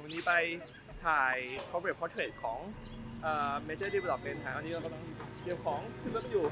วันนี้ไปถ่าย corporate portrait ของmajor development อันนี้เรากำลังเตรียมของขึ้นรถอยู่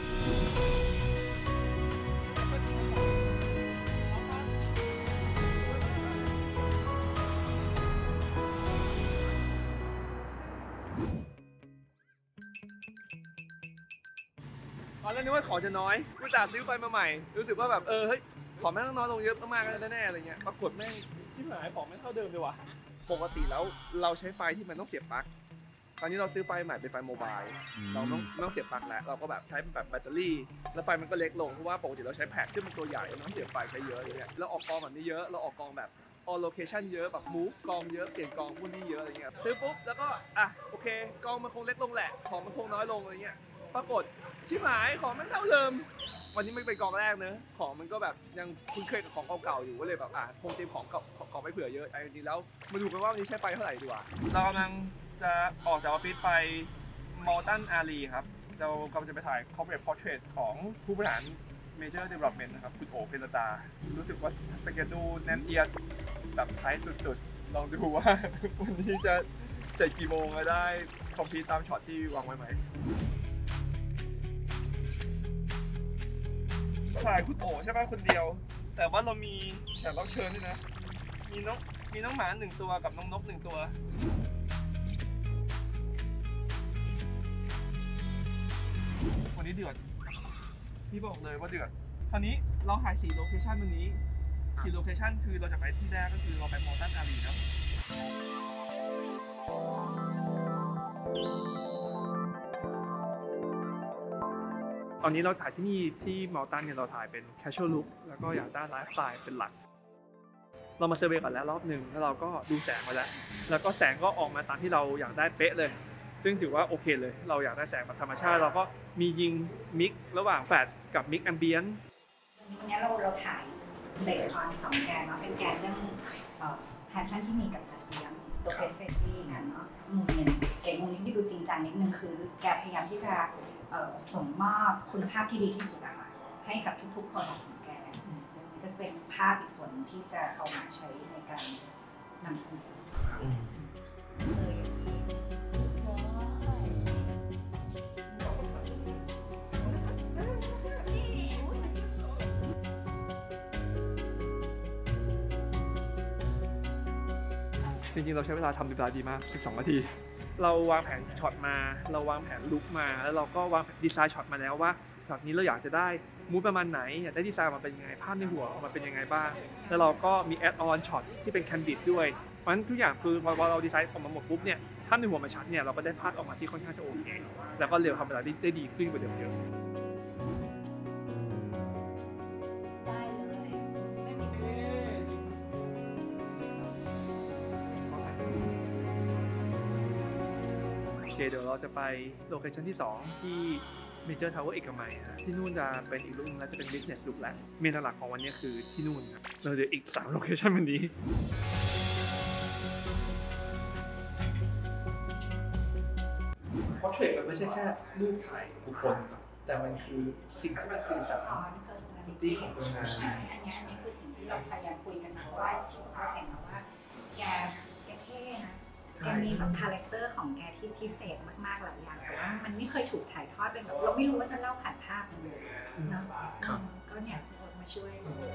ตอนแรกนึกว่าของจะน้อยกูจ่าซื้อไฟมาใหม่รู้สึกว่าแบบเฮ้ยของแม่งต้องน้อยลงเยอะมากๆแน่ๆอะไรเงี้ยปรากฏแม่งที่หายของไม่เท่าเดิมเลยว่ะปกติแล้วเราใช้ไฟที่มันต้องเสียบปลั๊กตอนนี้เราซื้อไฟใหม่เป็นไฟโมบายเราต้องเสียบปลั๊กแล้วเราก็แบบใช้แบบแบตเตอรี่แล้วไฟมันก็เล็กลงเพราะว่าปกติเราใช้แผงที่มันตัวใหญ่เราต้องเสียบไฟใช้เยอะอย่างเงี้ยแล้วออกกองแบบนี้เยอะเราออกกองแบบall location เยอะแบบ move กองเยอะเปลี่ยนกองพวกนี้เยอะอะไรเงี้ยซื้อปุ๊บแล้วก็โอเคกองมันคงเล็กลงแหละของมันคงน้อยลงอะไรเงี้ยปรากฏชิบหายของมันเท่าเดิมวันนี้ไม่เป็นกองแรกเนอะของมันก็แบบยังคุ้นเคยกับของเก่าๆอยู่ก็เลยแบบคงเตรียมของเก่าไม่เผื่อเยอะจริงๆแล้วมาดูกันว่าวันนี้ใช้ไฟเท่าไหร่ดีกว่าเรากำลังจะออกจากออฟฟิศไปมอลตันอารีครับเรากำลังจะไปถ่าย corporate portrait ของผู้บริหาร major development นะครับคุณโอเพลตารู้สึกว่าสเกดูแน่นเอียดแบบท้ายสุดๆลองดูว่าวันนี้จะเสร็จกี่โมงและได้คอมพลีทตามช็อตที่วางไว้ไหมถ่ายคุณโอใช่ป่ะคนเดียวแต่ว่าเรามีแขกรับเชิญด้วยนะมีน้องหมา1ตัวกับน้องนก1ตัววันนี้เดือดพี่บอกเลยว่าเดือดคราวนี้เราถ่าย4โลเคชั่นวันนี้4โลเคชั่นคือเราจะไปที่แรกก็คือเราไปมอลตันอารีนะตอนนี้เราถ่ายที่นี่ที่มอลตันเนี่ยเราถ่ายเป็น casual look แล้วก็อยากได้ไลฟ์สไตล์เป็นหลักเรามาเซอร์เวย์ก่อนแล้วรอบหนึ่งแล้วเราก็ดูแสงมาแล้วก็แสงก็ออกมาตามที่เราอยากได้เป๊ะเลยซึ่งถือว่าโอเคเลยเราอยากได้แสงแบบธรรมชาติเราก็มียิงมิกระหว่างแฟลชกับมิกแอมเบียนวันนี้เราถ่ายเบสออน2 แกนเนาะเป็นแกนเรื่องแพชชั่นที่มีกับสัตว์เลี้ยงตัวเพชรเฟรซี่กันเนาะมุมหนึ่งเก๋มุมนี้ที่ดูจริงจังนิดนึงคือแกพยายามที่จะส่งมอบคุณภาพที่ดีที่สุดให้กับทุกๆคนของแกก็จะเป็นภาพอีกส่วนที่จะเอามาใช้ในการนำเสนอจริงๆเราใช้เวลาทำเวลาดีมาก12 นาทีเราวางแผนช็อตมาเราวางแผนลุคมาแล้วเราก็วางดีไซน์ช็อตมาแล้วว่าช็อตนี้เราอยากจะได้มูดประมาณไหนอยากได้ดีไซน์มาเป็นยังไงภาพในหัวออกมาเป็นยังไงบ้างแล้วเราก็มีแอดออนช็อตที่เป็นแคนดิดด้วยเพราะฉะนั้นทุกอย่างคือพอเราดีไซน์ออกมาหมดปุ๊บเนี่ยภาพในหัวมันชัดเนี่ยเราก็ได้ภาพออกมาที่ค่อนข้างจะโอเคแล้วก็เร็วทำเวลาได้ดีขึ้นกว่าเดิมเยอะเดี๋ยวเราจะไปโลเคชั่นที่2ที่ Major Tower เอกมัยที่นู่นจะเป็นอีกรูปนึงแล้วจะเป็น Business Look แล้วเมนหลักของวันนี้คือที่นู่นครับเราเดี๋ยวอีก3โลเคชั่นวันนี้เพราะเทรดมันไม่ใช่แค่รูปถ่ายบุคคลแต่มันคือสิ่งที่มันสื่อสารpersonality ของคนงานอันนี้คือสิ่งที่เราพยายามคุยกันนะว่าเราเห็นนะว่าแกเท่นะแกมีแบบคาแรคเตอร์ของแกที่พิเศษมากๆหลายอย่างแต่ว่ามันไม่เคยถูกถ่ายทอดเป็นแบบเราไม่รู้ว่าจะเล่าผ่านภาพเลยเนาะก็เนี่ยมาช่วย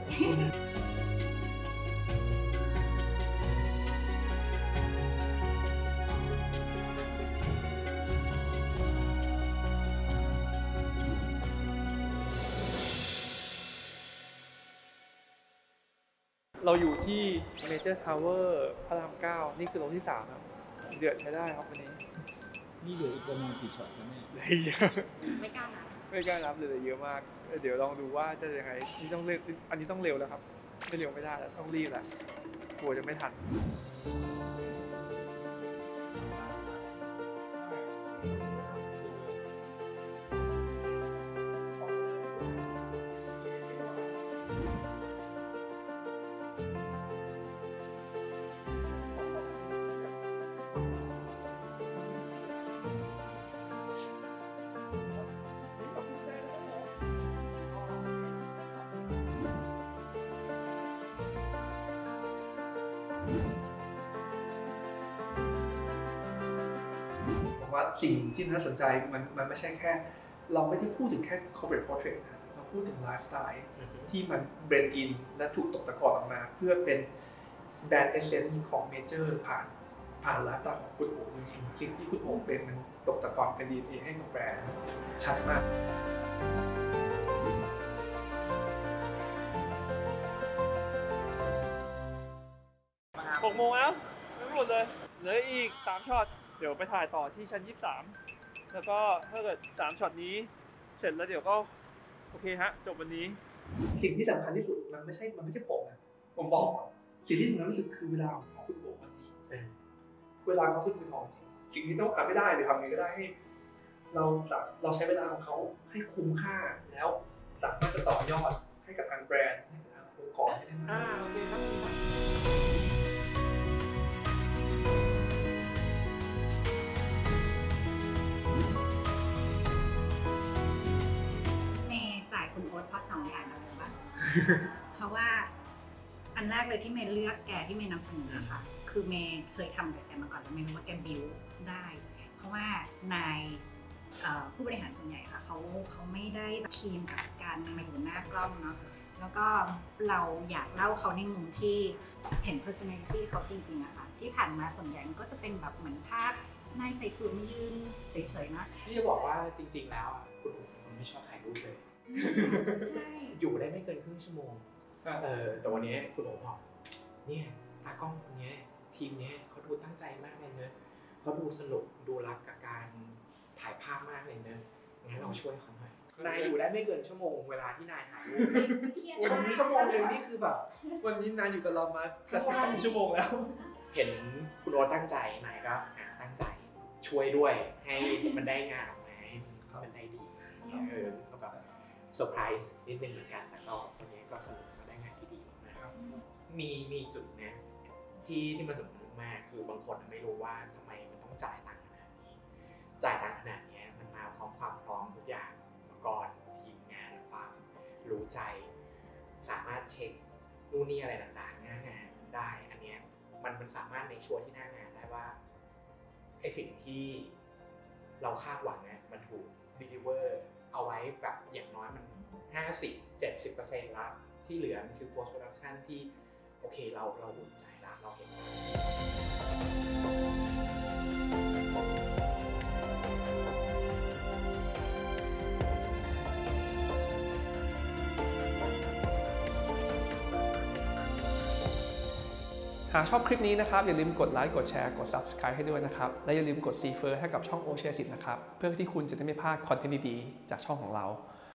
เราอยู่ที่ Major Tower พระราม 9นี่คือโลที่3ครับเดือดใช้ได้ครับวันนี้นี่เหลืออีกประมาณกี่ช็อตนะเนี่ยเยอะไม่กล้านับเลยเยอะมากเดี๋ยวลองดูว่าจะยังไงนี่ต้องเร็วอันนี้ต้องเร็วแล้วครับไม่เร็วไม่ได้แล้วต้องรีบแล้วกลัวจะไม่ทันว่าสิ่งที่น่าสนใจมันไม่ใช่แค่เราไม่ได้พูดถึงแค่ corporate portrait นะเราพูดถึงไลฟ์สไตล์ที่มันเบรนด์อินและถูกตกตะกอนออกมาเพื่อเป็นแบรนด์เอเซนส์ของเมเจอร์ผ่านไลฟ์สไตล์ของคุณโอจริงๆสิ่งที่คุณโอเป็นมันตกตะกอนเป็น DNA ให้กับแบรนด์ชัดมาก6 โมงแล้วไม่หมดเลยเหลืออีก3ช็อตเดี๋ยวไปถ่ายต่อที่ชั้น23แล้วก็ถ้าเกิด3ช็อตนี้เสร็จแล้วเดี๋ยวก็โอเคฮะจบวันนี้สิ่งที่สำคัญที่สุดมันไม่ใช่ผมนะผมบอกสิ่งที่สำคัญที่สุดคือเวลาของคุณโอวันนี้เวลาเขาเป็นทองจริงสิ่งที่ต้องทำไม่ได้หรือทำไงก็ได้ให้เราใช้เวลาของเขาให้คุ้มค่าแล้วสามารถจะต่อยอดให้กับทางแบรนด์ให้กับทางองค์กรให้ได้มากที่สุดโอเคครับคุณโอ๊ตเพราะ2 อย่างอะไรบ้าง เพราะว่าอันแรกเลยที่เมย์เลือกแกที่เมย์นำเสนอค่ะคือเมย์เคยทำกับแกมาก่อนแล้วเมย์รู้ว่าแกบิวได้ เพราะว่านายผู้บริหารส่วนใหญ่ค่ะเขาไม่ได้คีนกับการมาอยู่หน้ากล้องเนาะแล้วก็เราอยากเล่าเขาในมุมที่เห็น personality เขาจริงๆอะค่ะที่ผ่านมาส่วนใหญ่ก็จะเป็นแบบเหมือนภาพนายใส่สูทมายืนเฉยๆนะนี่จะบอกว่าจริงๆแล้วคุณโอ๋เป็นคนไม่ชอบถ่ายรูปเลยอยู่ได้ไม่เกินครึ่งชั่วโมงแต่วันนี้คุณโอ๋บอกเนี่ยตากล้องคนนี้ทีมนี้เขาดูตั้งใจมากเลยเนอะเขาดูสนุกดูรักกับการถ่ายภาพมากเลยเนอะงั้นเราช่วยเขาหน่อยนายอยู่ได้ไม่เกินชั่วโมงเวลาที่นายถ่ายรูปชั่วโมงนึงนี่คือแบบวันนี้นายอยู่กับเรามาจะ2 ชั่วโมงแล้วเห็นคุณโอ๋ตั้งใจนายก็ตั้งใจช่วยด้วยให้มันได้งานออกมาให้มันได้ดีก็แบบเซอร์ไพรส์นิดนึงเหมือนกันแต่ก็วันนี้ก็สนุกมาได้งานที่ดีนะครับมีจุดนะที่มันสำคัญมากคือบางคนไม่รู้ว่าทำไมมันต้องจ่ายตังค์ขนาดนี้จ่ายตังค์ขนาดนี้มันมาพร้อมความพร้อมทุกอย่างอุปกรณ์ทีมงานความรู้ใจสามารถเช็คนู่นนี่อะไรต่างๆหน้างานได้อันนี้มันสามารถในชัวร์ที่หน้างานได้ว่าไอสิ่งที่เราคาดหวังเนี่ยมันถูกdeliver เอาไว้แบบอย่างน้อยมัน 50-70% ละที่เหลือมันคือ post production ที่โอเคเราอุ่นใจแล้วเราเห็นหากชอบคลิปนี้นะครับอย่าลืมกดไลค์กดแชร์กด Subscribe ให้ด้วยนะครับและอย่าลืมกด Refer ให้กับช่องโอเชียสิทธิ์นะครับเพื่อที่คุณจะได้ไม่พลาดคอนเทนต์ดีๆจากช่องของเรา